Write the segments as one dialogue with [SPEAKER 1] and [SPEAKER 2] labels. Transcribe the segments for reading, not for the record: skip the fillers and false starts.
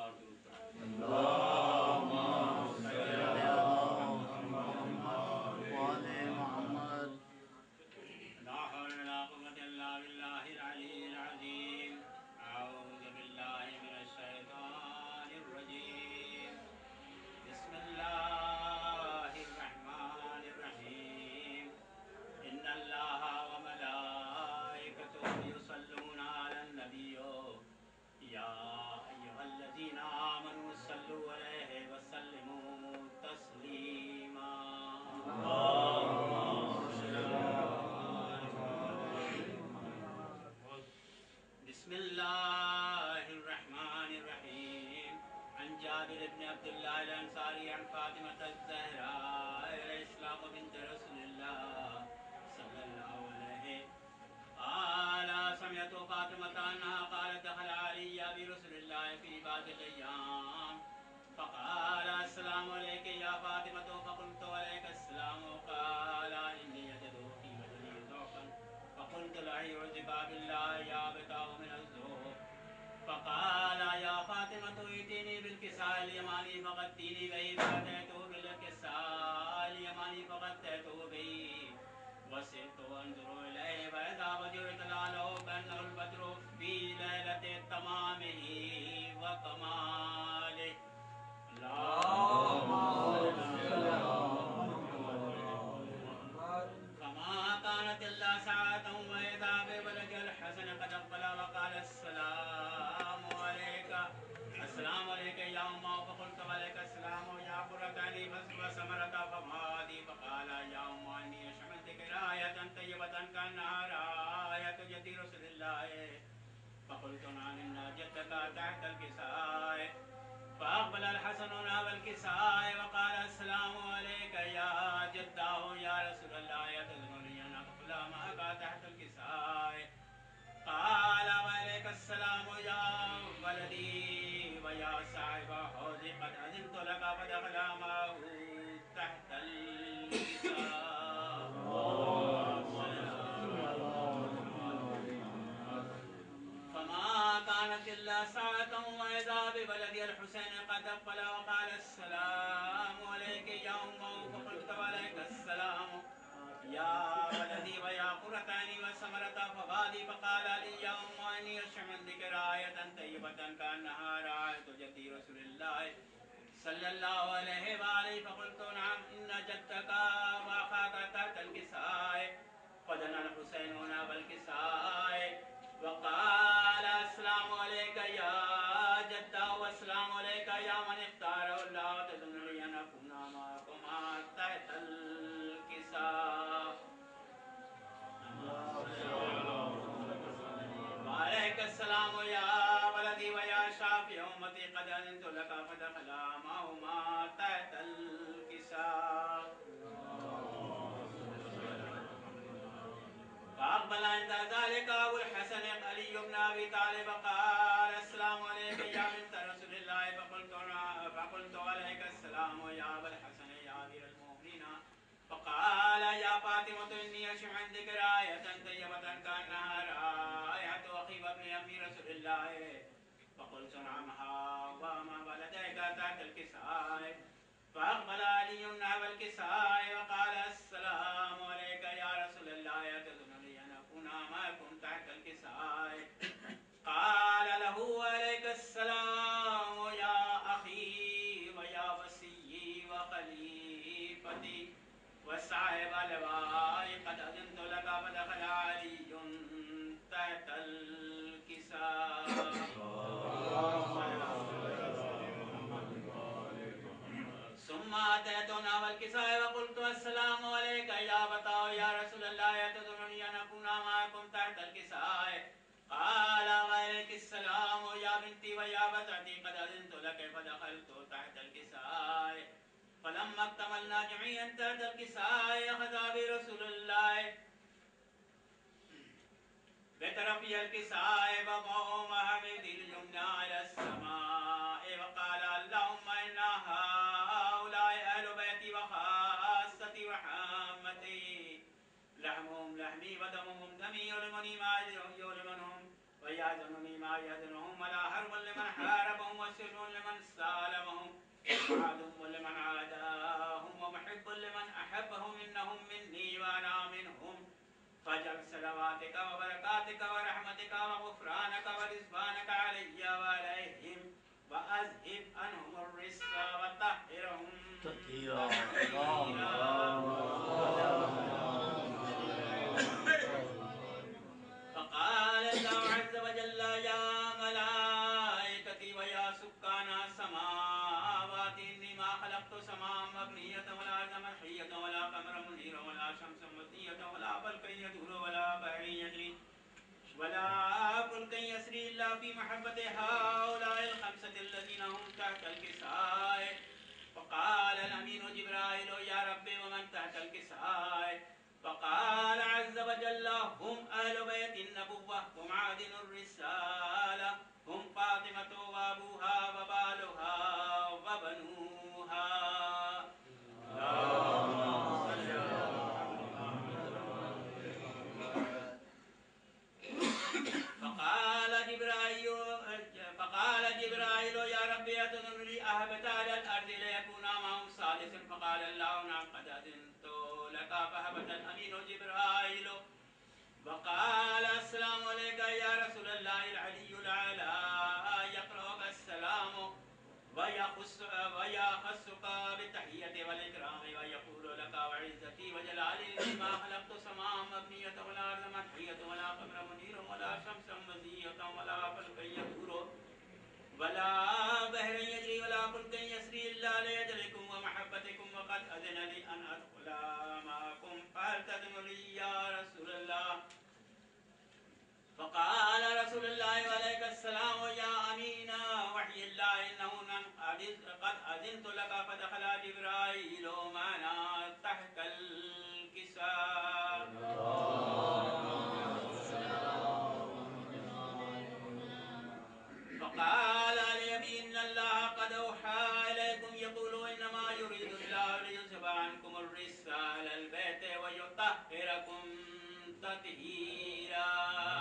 [SPEAKER 1] بسم الله الرحمن الرحيم عن جابر بن عبد الله الأنصاري عن فاطمة الزهراء عليه السلام بنت رسول الله صلى الله عليه قال سمعت فاطمة أنها قالت دخل علي برسول الله في بعض الأيام فقال السلام عليك يا فاطمة فقلت عليك السلام قال إني أجد في بدني ضعفا فقلت له يعوذك بالله يا بتاه من الذوق فقال يا فاطمة ائتيني بالكساء اليماني فغطيني به فأتيته بالكساء اليماني فغطيته به وسرت أنظر إليه فإذا وجدت له كأنه البدر في ليلة تمامه وكماله اللهم صل فما كانت إلا ساعة وإذا بولد الحسن قد أقبل وقال السلام عليك السلام عليك يا أمه فقلت عليك السلام يا قرة عيني وثمرة فؤادي فقال يا أمه إني شملتك راية طيبة كأنها راية جد رسول الله فقلت نعم إن جدك تحت الكساء فأقبل الحسن نحو الكساء وقال السلام عليك يا جداه يا رسول الله أتذكرني أن أقبل معك تحت الكساء قال وعليك السلام يا ولدي ويا صاحب حوضي قد أذنت لك فدخل معه تحت الكساء فما كانت إلا ساعة وإذا بولدي الحسين قد أقبل وقال السلام عليك يا أمه فقلت وعليك السلام يا ولدي ويا قرة عيني وثمرة فؤادي فقال لي يا أم إني أشم عندك راية طيبة كأنها راية جدي رسول الله صلى الله عليه وآله فقلت نعم إن جدك وأخاك تحت الكساء فدنا الحسين نحو الكساء وقال السلام عليك يا جدة والسلام عليك يا من اختاره الله تظنني أن أكون معكما تحت الكساء وعليك السلام يا ولدي ويا شافي أمتي قد أذنت لك فدخل معهما تحت الكساء فأقبل عند ذلك أبو الحسن علي بن أبي طالب قال السلام عليك يا بنت رسول الله فقلت عليك السلام يا أبا الحسن يا أمير المؤمنين فقال يا فاطمة إني أشم عندك راية طيبة كأنها راية أخي وابن أم رسول الله فقلت نعمها وما ولديك تحت الكساء فأقبل علي نحو الكساء وقال السلام عليك يا رسول الله أتظنني أن أكون معكم تحت الكساء قال له عليك السلام يا أخي ويا وصي وخليفتي وصاحب اللواء قد أذنت لك فدخل علي تحت الكساء ثم أتيتنا والكساء وقلت السلام عليك يا بتاه يا رسول الله أتظنني أن أكون معكم تحت الكساء قال وعليك السلام يا بنتي ويا بتعتي قد أذنت لك فدخلت تحت الكساء فلما اكتملنا جميعا تحت الكساء أخذ برسول الله بطرفي الكساء وضعوا محمد اليمنى على السماء وقال اللهم إن هؤلاء أهل بيتي وخاصتي وحامتي لحمهم لحمي ودمهم دمي يلمني ما يلمنهم ويحزنني ما يحزنهم ولا حرب لمن حاربهم ناصر لمن سالمهم عدو لمن عاداهم ومحب لمن أحبهم إنهم مني وأنا منهم فاجعل صلواتك وبركاتك ورحمتك وغفرانك ورضوانك علي وعليهم وأذهب عنهم الرجس وطهرهم تطهيرا. فقال الله عز وجل يا ملائكتي ويا سكان السماوات إني ما خلقت سماء مبنية ولا أرضا محية ولا قمرا منيرا ولا شمسا مضية ولا فلكا يدور ولا بحر يجري ولا فلكا يسري إلا في محبة هؤلاء الخمسة الذين هم تحت الكساء. فقال الأمين جبرائيل يا ربي ومن تحت الكساء؟ فقال عز وجل هم أهل بيت النبوة ومعادن الرسالة هم فاطمة وأبوها وبالها وبنوها. فقال جبرائيل يا ربي أتذن لي أهبت على الأرض ليكون معهم سادسا. فقال الله نعم قد أذنت لك. فهبت الأمين جبرائيل وقال السلام عليك يا رسول الله العلي الأعلى يقرأك السلام ويخصك بالتحية والإكرام ويقول لك وعزتي وجلالي ما خلقت سماء مبنية ولا أرض محية ولا قمر منير ولا شمس مزية ولا فلك يدور ولا بحر يجري ولا فلك يسري إلا لأجلكم ومحبتكم وقد أذن لي أن أدخل معكم فهل تأذن لي يا رسول الله؟ فقال رسول الله وعليك السلام يا أمين وحي الله إنه قد أذنت لك. فدخل جبرائيل معنا تحت الكساء. فقال لي إن الله قد أوحى إليكم يقول إنما يريد الله ليذهب عنكم الرجس أهل البيت ويطهركم تطهيرا.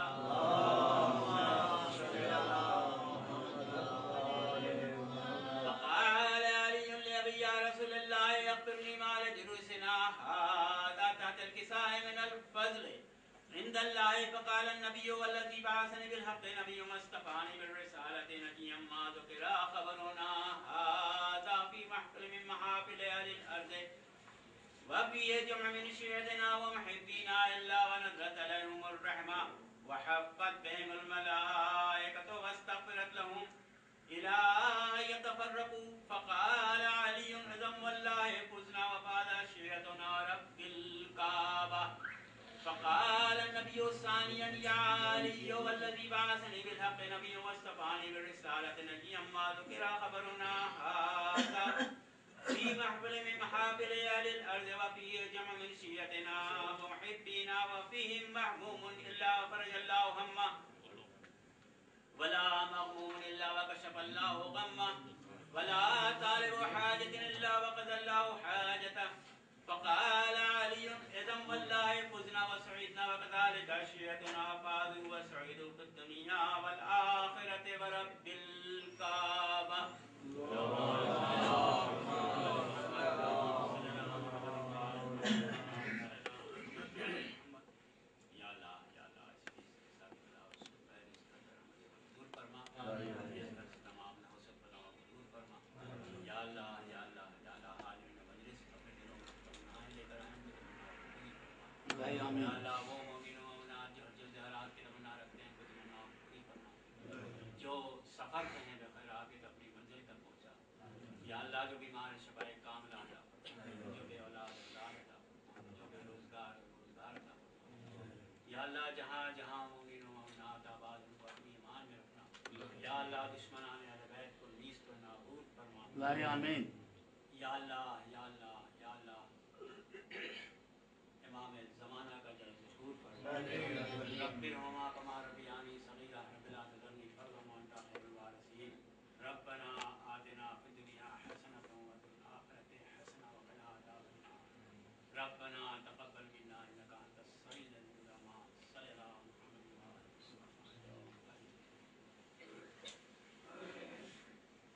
[SPEAKER 1] فقال علي لأبي يا رسول الله أخبرني ما لجلوسنا هذا تحت الكساء من الفضل عند الله. فقال النبي والذي بعثني بالحق نبي ما اصطفاني بالرسالة نجيا ما ذكر خبرنا هذا في محفل من محافل أهل الأرض وفيه جمع من شيعتنا ومحبينا إلا ونزلت لهم الرحمة وحفت بهم الملائكة واستغفرت لهم إلى أن يتفرقوا. فقال علي إذا والله فزنا وفاز شيعتنا رب الكعبة. فقال النبي ثانيا يا علي والذي بعثني بالحق نبي واصطفاني بالرسالة نجيا ما ذكر خبرنا هذا في محفل من محافل أهل الأرض وفيه جمع من شيعتنا ومحبينا وفيهم محموم إلا فرج الله همه ولا مغموم إلا وكشف الله غمه ولا طالب حاجة إلا وقضى الله حاجته. فقال علي إذا والله فزنا وسعدنا وكذلك شيعتنا فازوا وسعدوا في الدنيا والآخرة ورب الكعبة. جو سفر پہ ہیں بخیر عاقبت اپنی منزل تک پہنچا. یا اللہ جو بیمار شفائے کاملہ عطا فرما, جو بے اولاد اولاد عطا فرما, جو بے روزگار روزگار عطا فرما. یا اللہ جہاں جہاں مومن و مومنات آباد ان کو اپنی ایمان میں رکھنا. یا اللہ دشمنان اہل بیت کو نیست و نابود فرما. آمین. یا اللہ یا اللہ یا اللہ امام زمانہ کا جل ظہور فرما. رب ارحمہما کما ربیانی صغیرا رب لا تذرنی فردا وانت خیر الوارثین. ربنا آتنا فی الدنیا حسنۃ وفی الآخرۃ حسنۃ وقنا عذاب النار. ربنا تقبل منا انک انت السمیع العلیم. صلی اللہ محمد وعلی آلہ وصحبہ.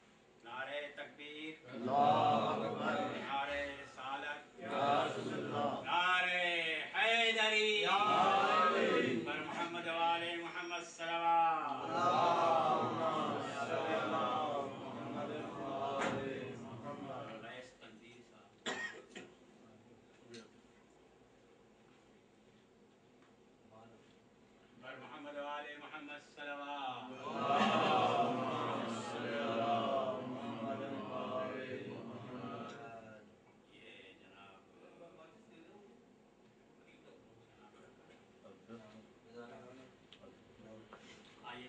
[SPEAKER 1] تکبیر
[SPEAKER 2] اللہ اکبر
[SPEAKER 1] نعرہ رسالت
[SPEAKER 2] یا رسول اللہ
[SPEAKER 1] نعرہ حیدری
[SPEAKER 2] یا حیدری
[SPEAKER 1] بر محمد و آل محمد صلوات
[SPEAKER 2] اللہم صلی علی محمد و آل محمد
[SPEAKER 1] رئیس تنظیر صاحب بر محمد و آل محمد صلوات
[SPEAKER 2] اللہم صلی علی محمد و آل محمد
[SPEAKER 1] یہ جناب آئیے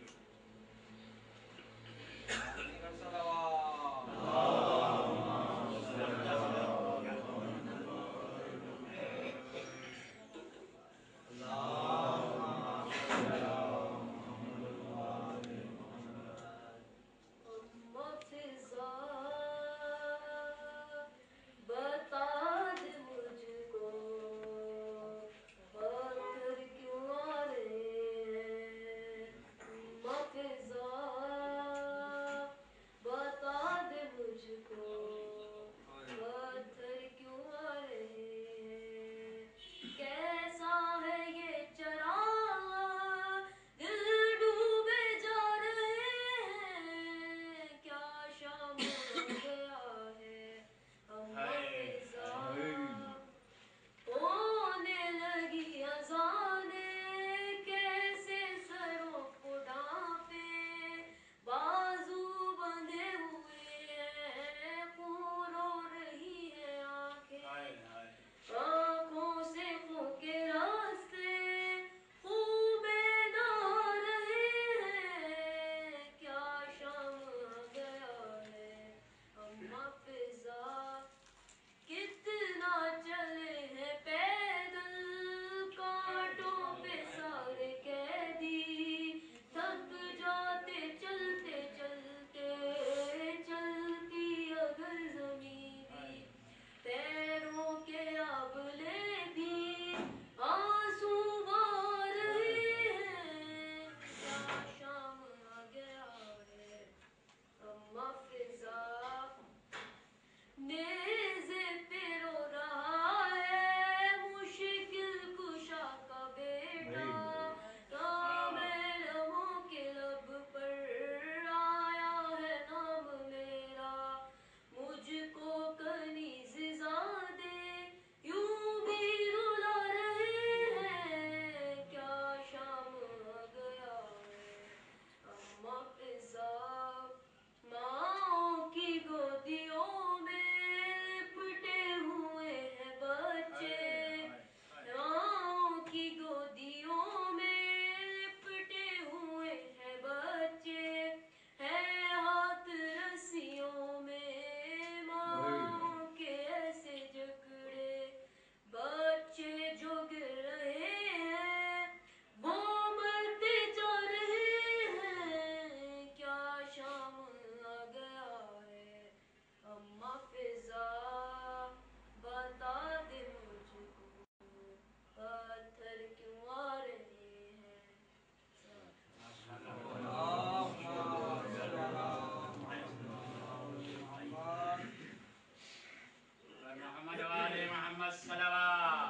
[SPEAKER 1] محمد و آل محمد صلوات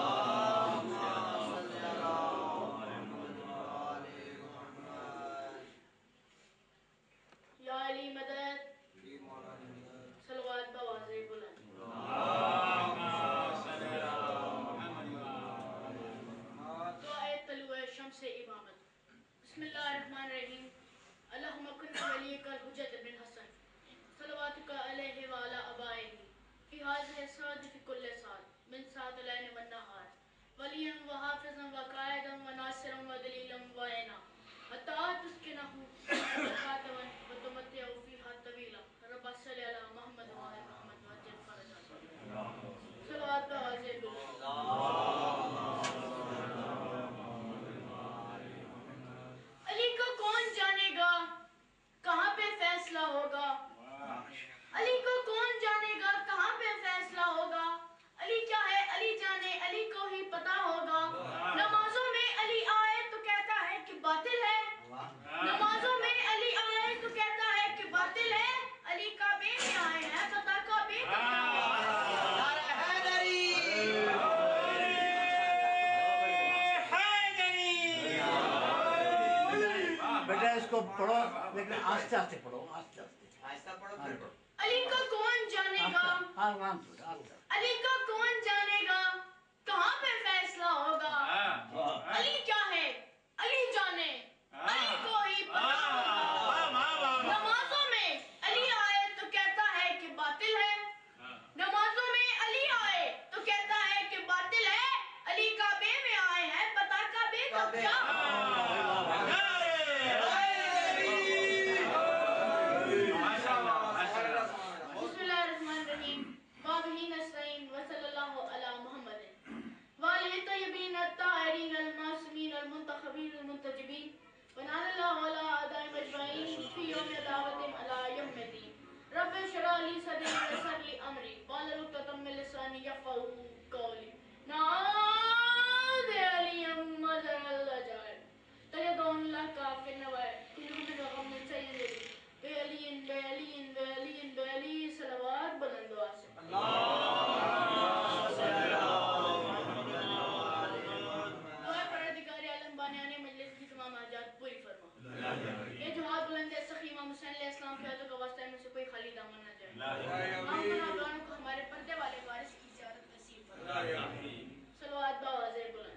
[SPEAKER 2] اللہم صلی علی محمد و آل محمد
[SPEAKER 3] یا علی مدد صلوات بواضح بلند
[SPEAKER 1] اللہم صلی علی محمد و آل محمد
[SPEAKER 3] دعائے طلوع شمس امامت بسم اللہ الرحمن الرحیم اللہم کن ولیک الحجت بن حسن صلواتک علیہ وعلا ابائہ فی حاضر السعد فی کل سال من ساعت العین والنہار ولیا وحافظا وقائدا وناصرا ودلیلا وعینا حتی تسکنہ وقاتوا وتمتع فیہا طویلا رب صلی علی محمد و آل محمد وعجل فرجا صلوات بواضح بلند علی کو کون جانے گا کہاں پہ فیصلہ ہوگا علی کو کون جانے گا کہاں پہ فیصلہ ہوگا علی کیا ہے علی جانے علی کو ہی پتا ہوگا نمازوں میں علی آئے تو کہتا ہے کہ باطل ہے نمازوں میں علی آئے تو
[SPEAKER 2] پڑھو لیکن آہستہ آہستہ پڑھو، آہستہ آہستہ
[SPEAKER 4] آہستہ پڑھو پھر پڑھو.
[SPEAKER 3] علی کا کون جانے گا،
[SPEAKER 2] آرام سے آہستہ.
[SPEAKER 3] علی کا کون جانے گا کہاں پہ فیصلہ ہوگا، علی کیا ہے علی جانے، علی کو ہی پتا ہوگا. نمازوں میں علی آئے تو کہتا ہے کہ باطل ہے، نمازوں میں علی آئے تو کہتا ہے کہ باطل ہے، علی کعبے میں آئے ہیں بتا کعبے کا کیا. بسم اللہ الرحمن الرحیم وبہ نستعین وصلی اللہ علی محمد وآلہ الطیبین الطاہرین المعصومین المنتخبین المنتجبین ونعن اللہ علی اعدائهم اجمعین فی یوم دعوتہم علی یوم الدین. رب اشرح لی صدری ویسر لی امری واحلل عقدۃ من لسانی یفقہوا قولی. نعوذ علی مظہر الجائر تجدون اللہ کافی النوائر کل من غم من سید بے علی بے علی بے علی بے علی صلوات بلند و آسف. دعائے پروردگار عالم بانیان مجلس کی تمام حاجات پوری فرما. یہ جو ہاتھ بلند ہے سخی امام حسین علیہ السلام کے ہاتھوں کا واسطہ ہے، میں سے کوئی خالی دامن نہ جائے. ہم گناہگاروں کو ہمارے پردے والے وارث کی زیارت نصیب فرما. صلوات بآواز بلند.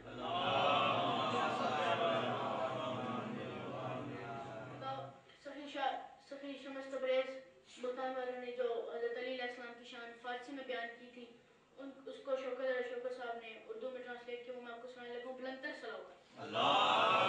[SPEAKER 3] سخی شمس تبریز ملتان والوں نے جو حضرت علی علیہ السلام کی شان فارسی میں بیان کی تھی، اس کو شوکت صاحب نے اردو میں ٹرانسلیٹ کیا، وہ میں آپ کو سنانے لگا ہوں. بلند تر صلوات.